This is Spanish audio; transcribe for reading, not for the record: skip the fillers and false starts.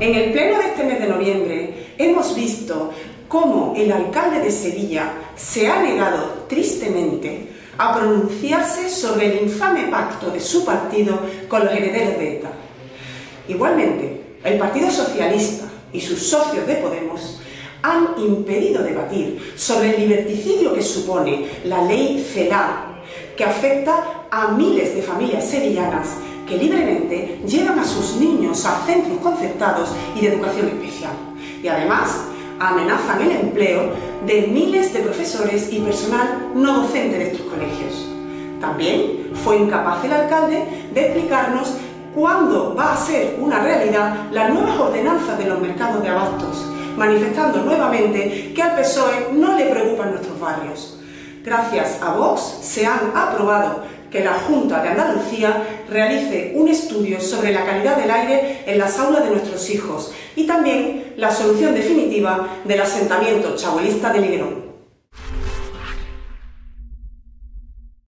En el pleno de este mes de noviembre hemos visto cómo el alcalde de Sevilla se ha negado tristemente a pronunciarse sobre el infame pacto de su partido con los herederos de ETA. Igualmente, el Partido Socialista y sus socios de Podemos han impedido debatir sobre el liberticidio que supone la ley CELA, que afecta a miles de familias sevillanas que libremente llevan a sus niños a centros concertados y de educación especial. Y además amenazan el empleo de miles de profesores y personal no docente de estos colegios. También fue incapaz el alcalde de explicarnos cuándo va a ser una realidad las nuevas ordenanzas de los mercados de abastos, manifestando nuevamente que al PSOE no le preocupan nuestros barrios. Gracias a Vox se han aprobado que la Junta de Andalucía realice un estudio sobre la calidad del aire en las aulas de nuestros hijos y también la solución definitiva del asentamiento chabolista de Liguerón.